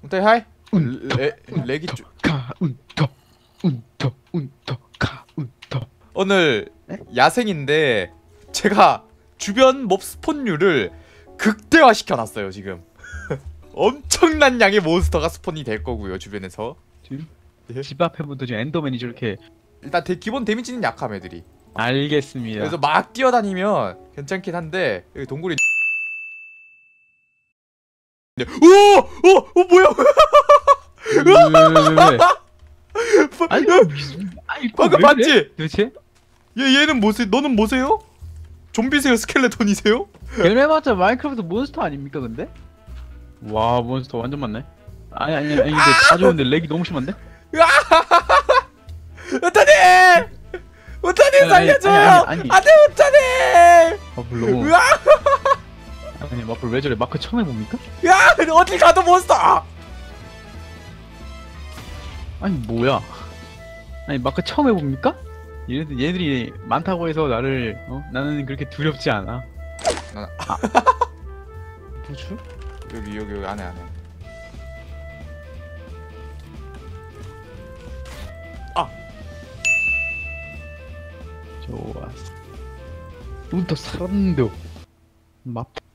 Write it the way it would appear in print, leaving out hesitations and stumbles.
하이. 운터 렉이 좀. 운터 카운터. 오늘 네? 야생인데 제가 주변 몹 스폰율을 극대화 시켜놨어요 지금. 엄청난 양의 몬스터가 스폰이 될 거고요 주변에서. 지금 예? 집 앞에 분도 지금 엔더맨이 저렇게. 일단 기본 데미지는 약함 애들이. 알겠습니다. 그래서 막 뛰어다니면 괜찮긴 한데 여기 동굴이. 오 뭐야? 왜? 아니 방금 봤지? 도대체? 얘는 뭐세요? 너는 뭐세요? 좀비세요? 스켈레톤이세요? 열매봤자 마인크래프트 몬스터 아닙니까 근데? 와 몬스터 완전 많네. 아니 근데 다 좋은데 렉이 너무 심한데? 우타님! 우타님 살려줘요! 아니. 안돼 우타님! 마플 너무. 으아! 아니 마플 왜 저래? 마크 처음 해봅니까? 야 어딜 가도 몬스터! 아니 뭐야? 아니 마크 처음 해봅니까? 얘들이 많다고 해서 나는 그렇게 두렵지 않아. 부추? 여기 안에 좋았어. 운터 살았는데 마플